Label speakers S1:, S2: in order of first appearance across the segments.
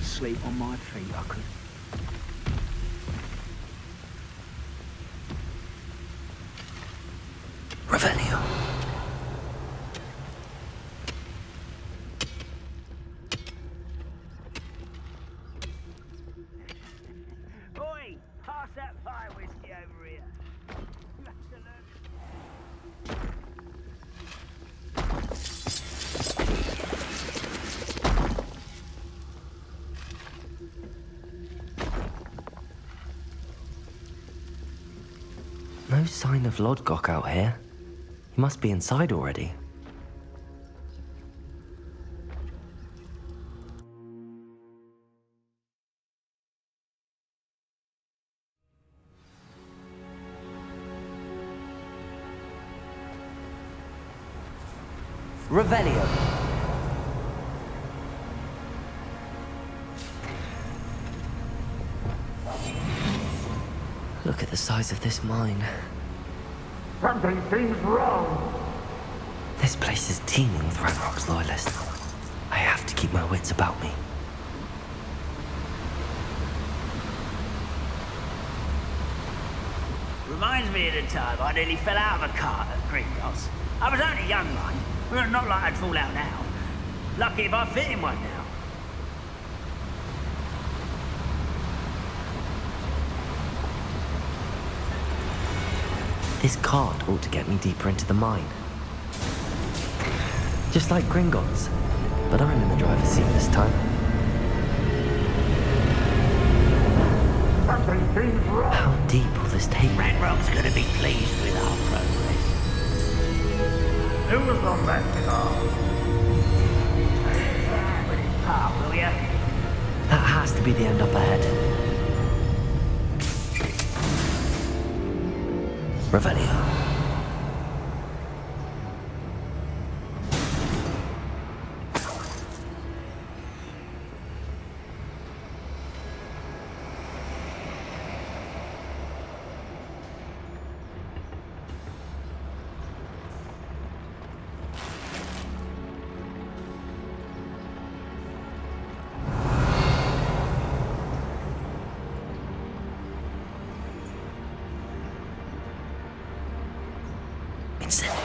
S1: sleep on my feet, I could.
S2: Revelio.
S1: Oi! Pass that fire whiskey over here. You have to learn.
S2: No sign of Lodgok out here. He must be inside already. Revelio. Look at the size of this mine.
S3: Something seems wrong.
S2: This place is teeming with Ragnarok's loyalists. I have to keep my wits about me.
S1: Reminds me of the time I nearly fell out of a cart at Gringotts. I was only young, mind. Well, not like I'd fall out now. Lucky if I fit in one now.
S2: This cart ought to get me deeper into the mine. Just like Gringotts, but I'm in the driver's seat this time.
S3: Something seems wrong.
S2: How deep will this take me?
S1: Ragnarok's gonna be pleased with our progress.
S3: Who was on that car?
S1: With his part, will ya?
S2: That has to be the end up ahead. Revelio. It's it.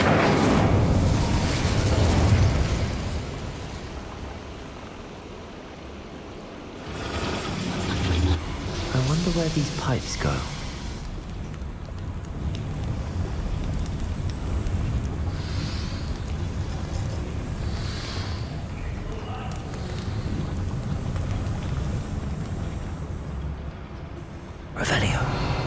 S2: I wonder where these pipes go. Revelio.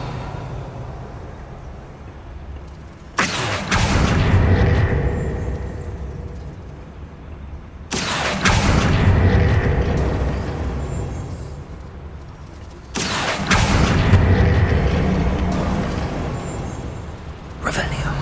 S2: Revelio.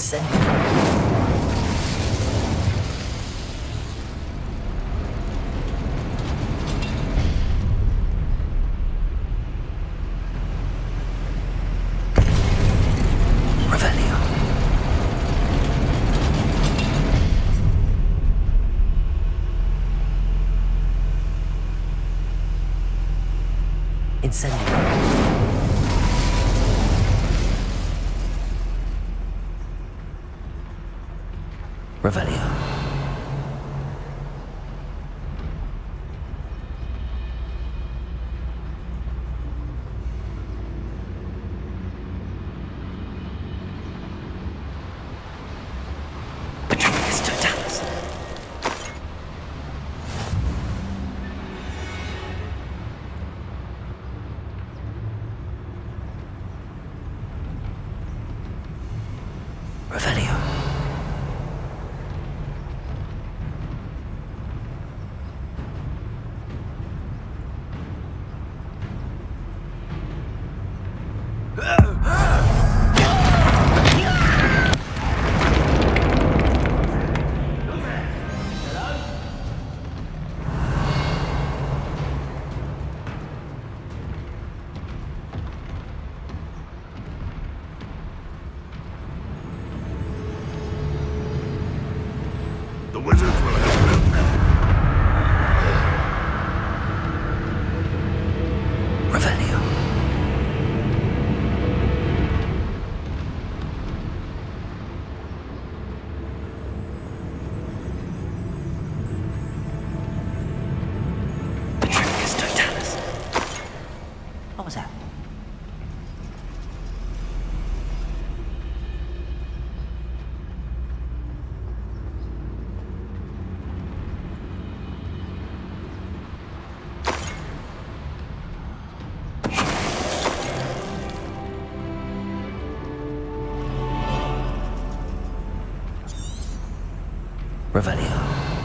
S2: Incendio. Incendio. Revelio. Petricus totalis. Revelio.
S3: The wizards will help you.
S2: Revelio. Petricus totalis.
S1: What was that?
S2: Revelio.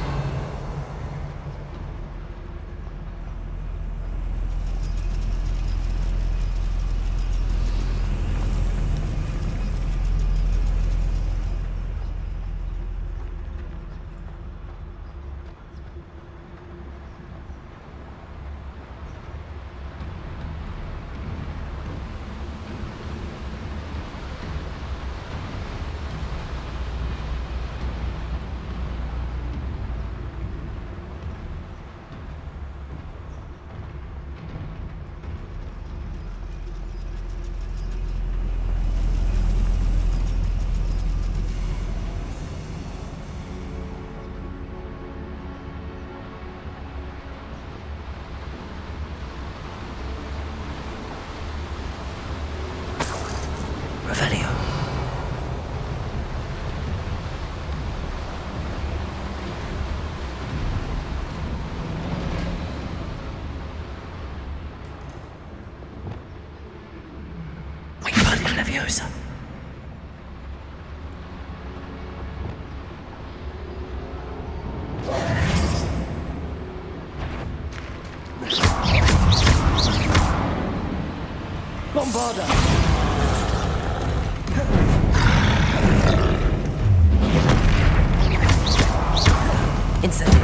S2: Revelio. Wingardium Leviosa. Bombarda. Incendio.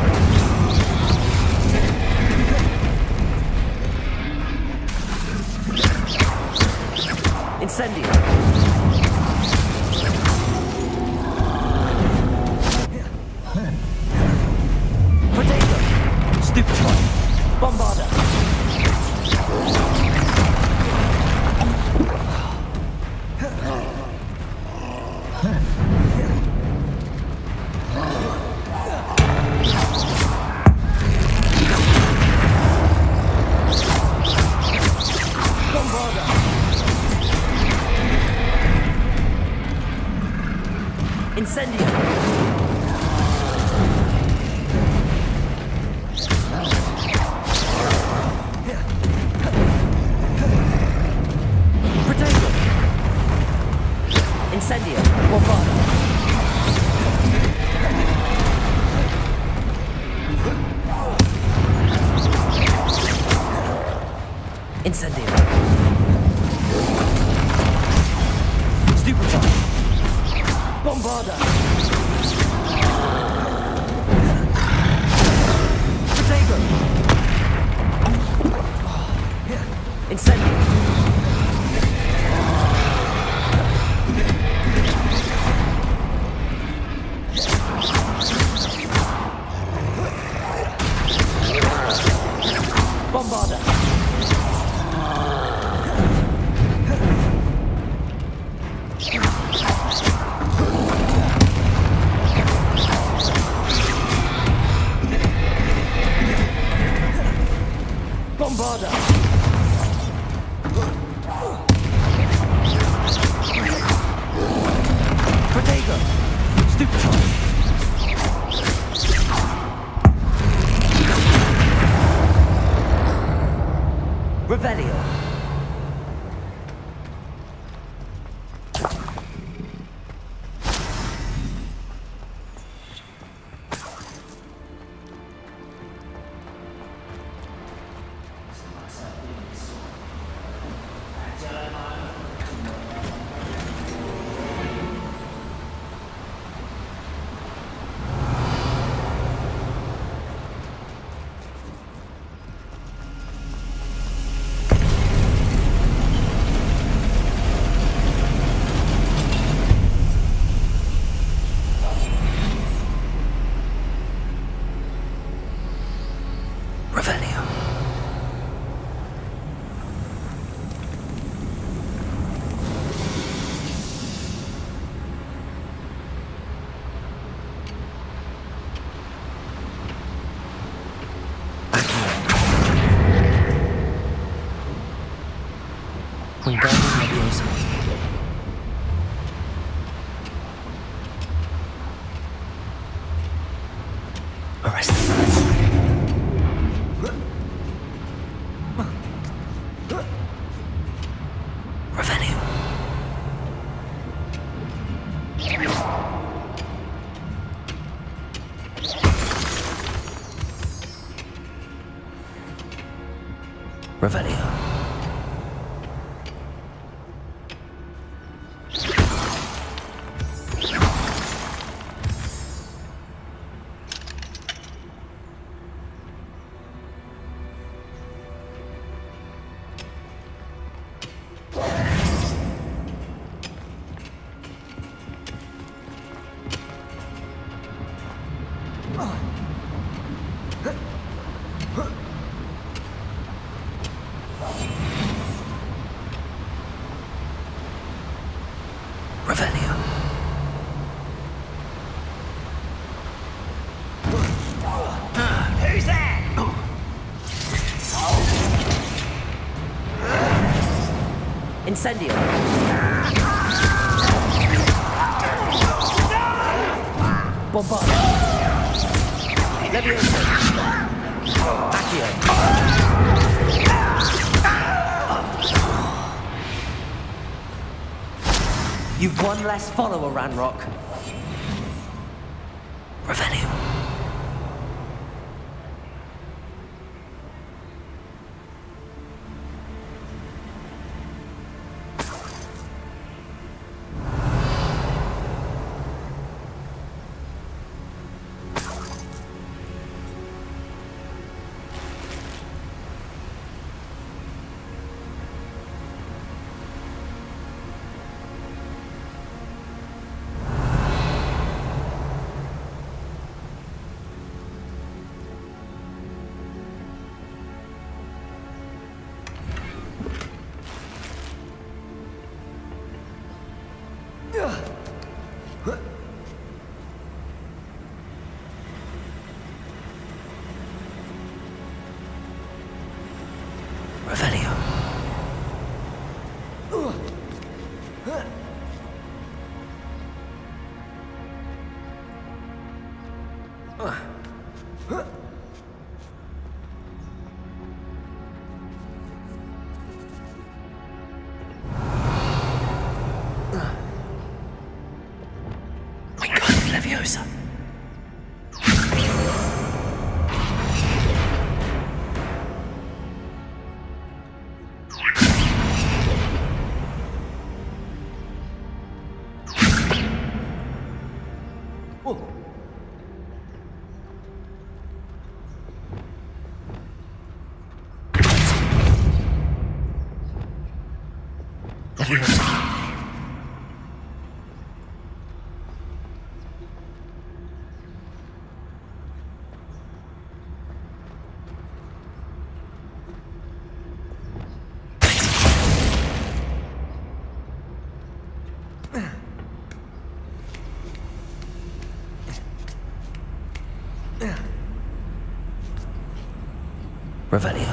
S2: Incendio. Potato. Stupefy. Bombarda. Incendio. Potato. Incendio. Bombarda. Incendio. Stupefy. Bombarda! Protego! Incendio! Bombarda! Bombarda! Protego! Stupefy! Revelio! Wingardium Leviosa. Arrest them. Revelio. Revelio. Revelio.
S1: Who's there?
S2: Incendio. Bombarda. Leviosa. Accio. You've one less follower, Ranrock. Revelio. Revelio. Wingardium Leviosa. Revelio.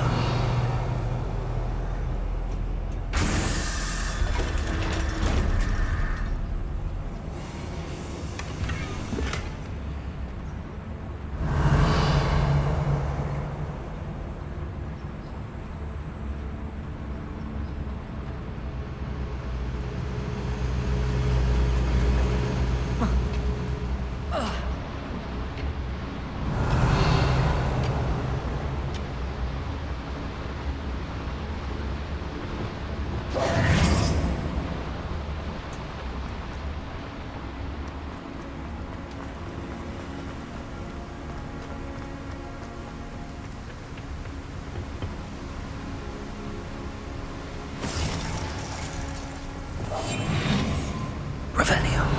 S2: Revelio.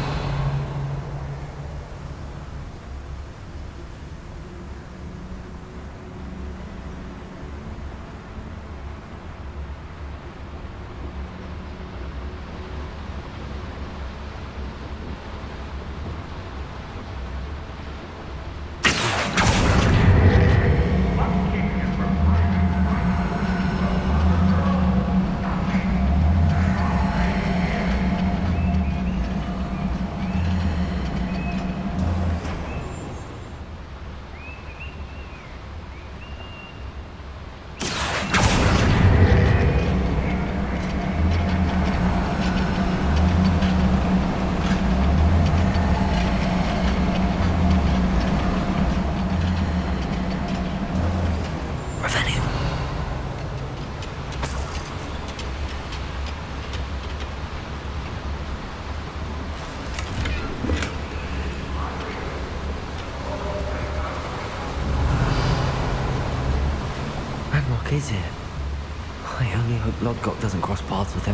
S2: Is it? I only hope Lodgok doesn't cross paths with him.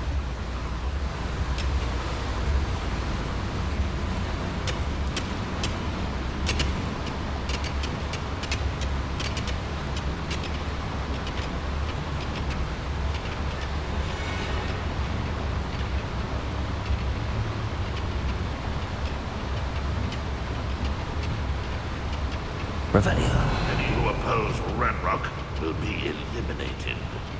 S2: Revelio.
S4: Any who oppose Ranrock will be eliminated.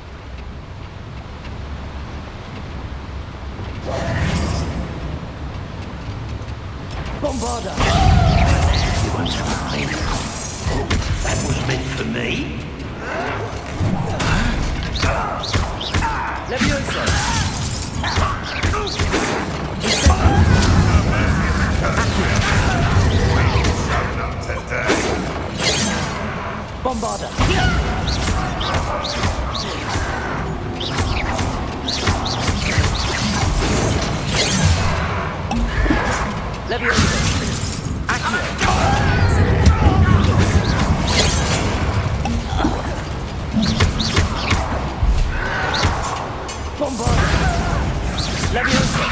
S2: Bombarda!
S4: Everyone's fine. Oh, that was meant for me?
S2: Levioso! Bombarda! Levioso! Accio! Bombarda! Levioso!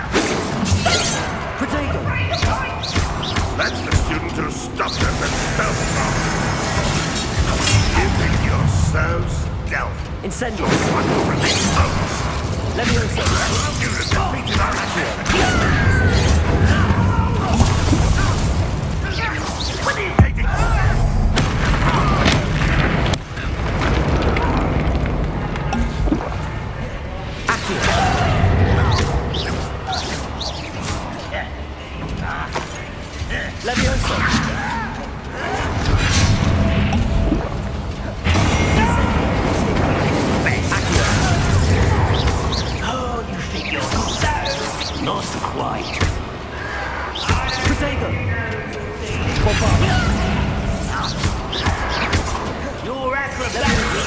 S2: Protego!
S4: That's the student who stopped us and fell from. Give yourselves stealth.
S2: Incendio!
S4: What will release those?
S2: Levioso!
S4: You defeated our Accio. When are you taking?
S2: Levioso!
S1: Oh, you think you're so... Not quite.
S2: Protego! Bombarda!
S1: You're acrobatic.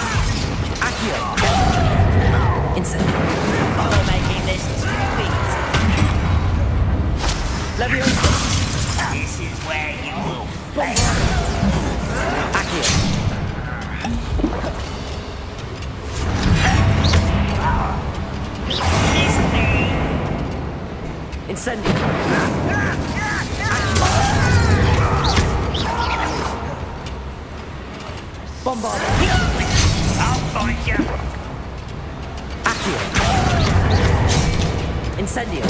S2: Accio! Incendio!
S1: You're making this too easy.
S2: Levioso!
S1: This where you will fail.
S2: Accio. Incendio. Bombarda.
S1: I'll find you.
S2: Accio. Incendio.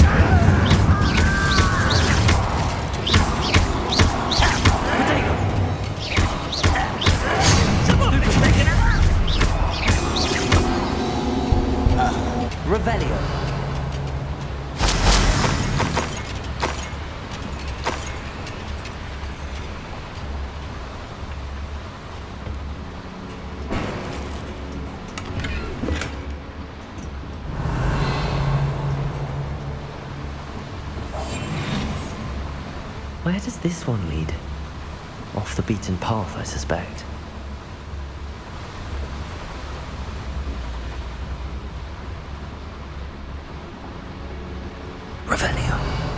S2: Potato. Revelio. Where does this one lead? Off the beaten path, I suspect. Revelio.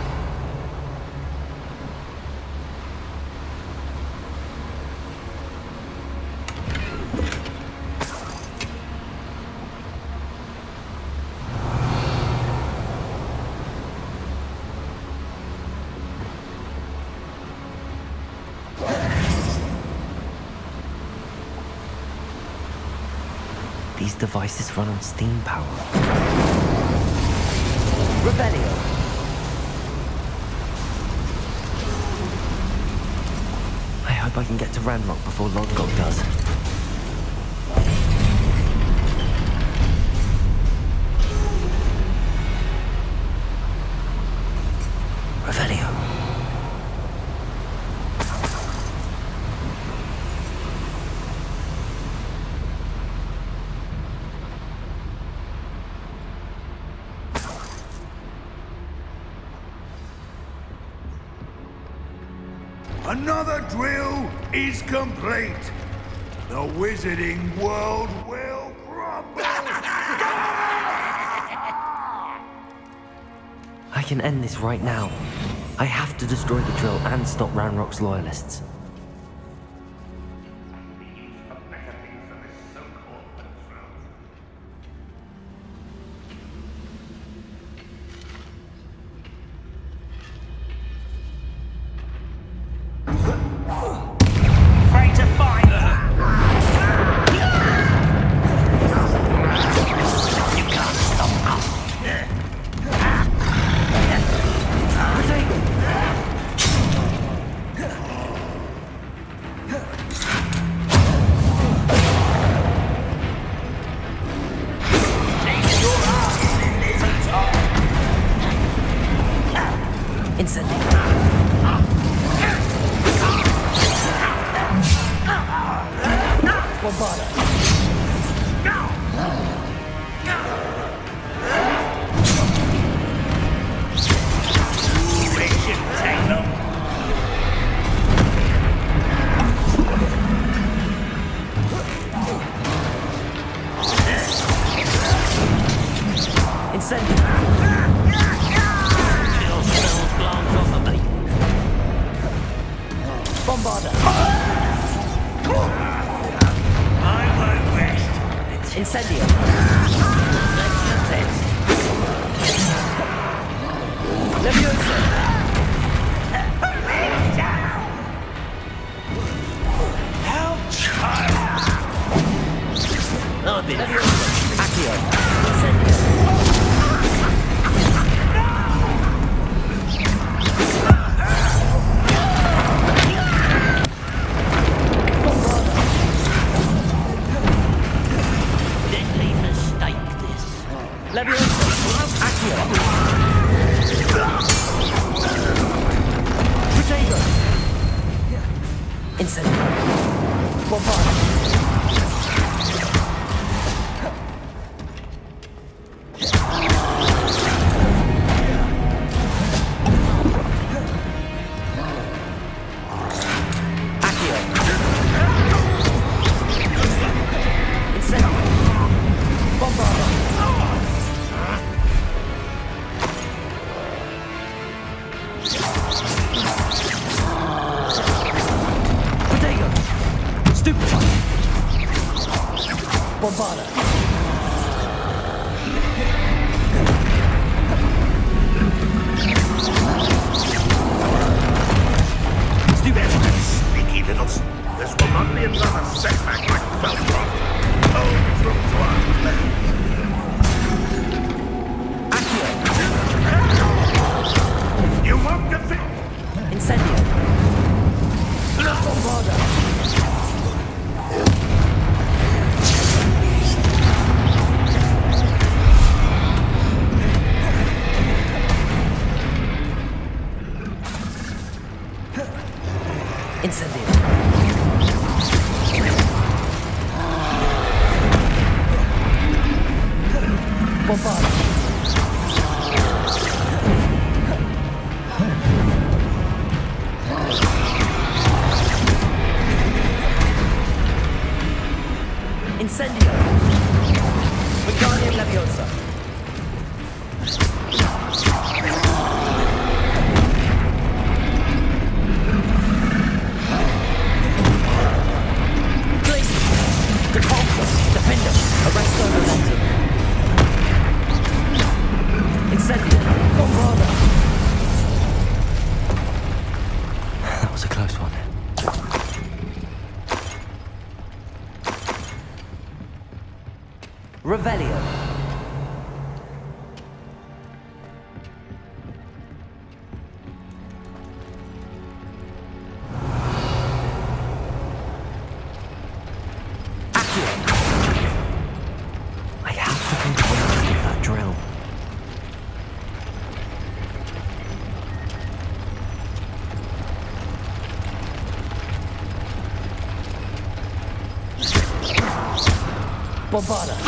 S2: These devices run on steam power. Revelio. I hope I can get to Ranrock before Lodgok does. Revelio.
S3: Another drill is complete. The wizarding world will crumble.
S2: I can end this right now. I have to destroy the drill and stop Ranrock's loyalists.
S3: Sneaky little... This will not be another setback like Feldcroft. Hold through to our plans. You won't defeat...
S2: Incendio. Incendio. Bombarda. Incendio. Wingardium Leviosa. Arresto momentum. Incendio. Bombarda. That was a close one. Revelio. Bombarda.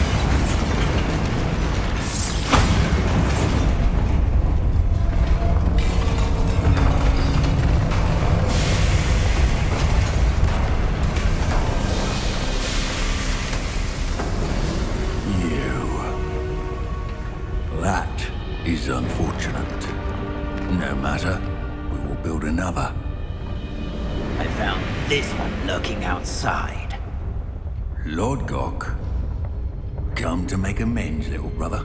S4: That is unfortunate. No matter, we will build another.
S1: I found this one lurking outside.
S4: Lodgok, come to make amends, little brother.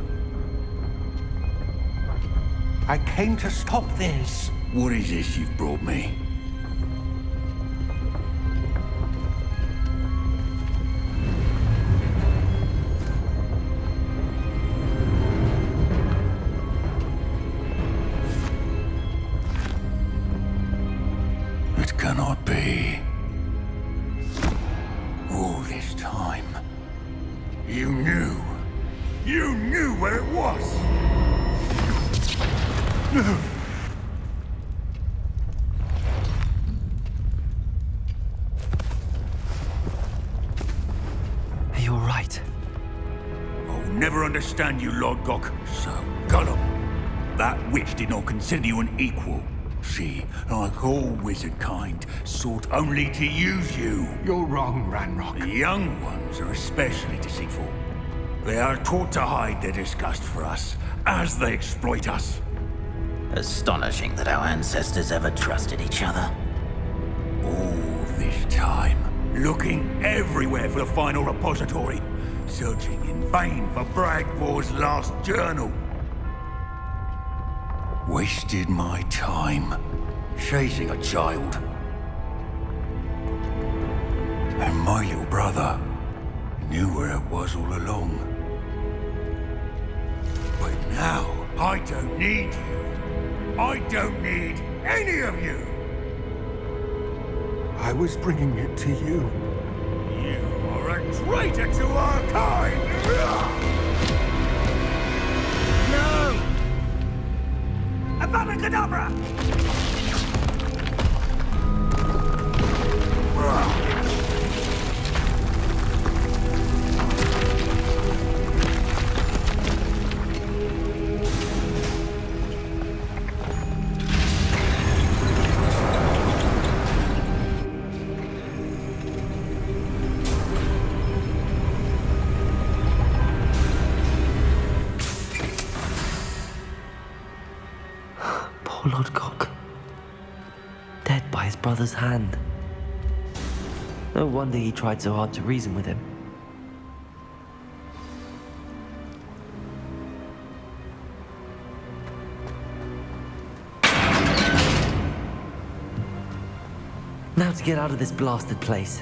S3: I came to stop this.
S4: What is this you've brought me? It cannot be. All this time, you knew.
S3: You knew where it was. No.
S2: You're right.
S3: I'll never understand you, Lodgok. So gullible. That witch did not consider you an equal. She, like all wizard kind, sought only to use you. You're wrong, Ranrock. The young ones are especially deceitful. They are taught to hide their disgust for us, as they exploit us.
S1: Astonishing that our ancestors ever trusted each other.
S3: All this time, looking everywhere for the final repository, searching in vain for Bragbor's last journal.
S4: Wasted my time chasing a child. And my little brother knew where it was all along.
S3: But now, I don't need you. I don't need any of you. I was bringing it to you. You are a traitor to our kind! No! Avada Kedavra!
S2: Poor Lodgok. Dead by his brother's hand. No wonder he tried so hard to reason with him. Now to get out of this blasted place.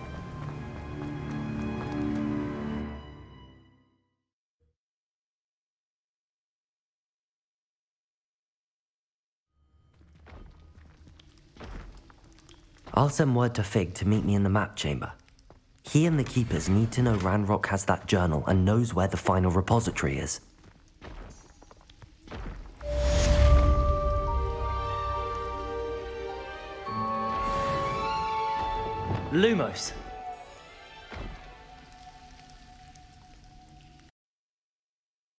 S2: I'll send word to Fig to meet me in the map chamber. He and the Keepers need to know Ranrock has that journal and knows where the final repository is.
S5: Lumos,